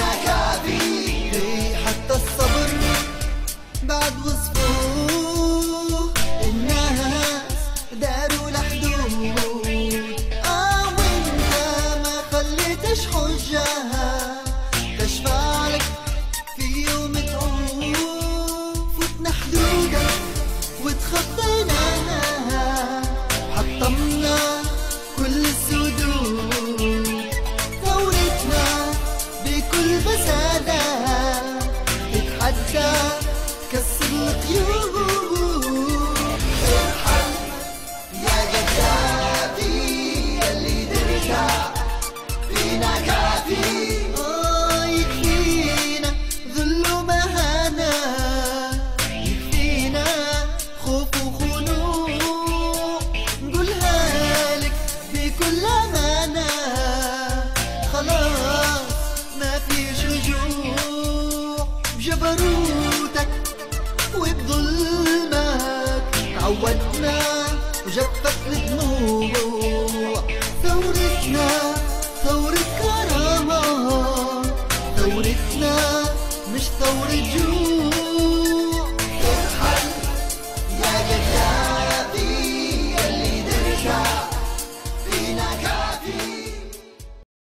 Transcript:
فينا كافي. حتى الصبر بعد وصفوه الناس داروا لحدود. وانت ما خليتش حجها تشفع لك في يوم تقوم. فتنا حدودك وتخطيناها، حطمنا كل السدود. ثورتنا بكل بسالة تتحدى تكسر القيود. ارحل يا جداتي يلي درتا فينا كافي. يكفينا ذل ومهانة، يكفينا خوف وخنوع. نقولها لك بكل أمانة، خلاص ما فيش رجوع. بجبروتك وبظلمك عودنا وجفت الدموع. ثورتنا ثورة كرامة، ثورتنا مش ثورة جوع.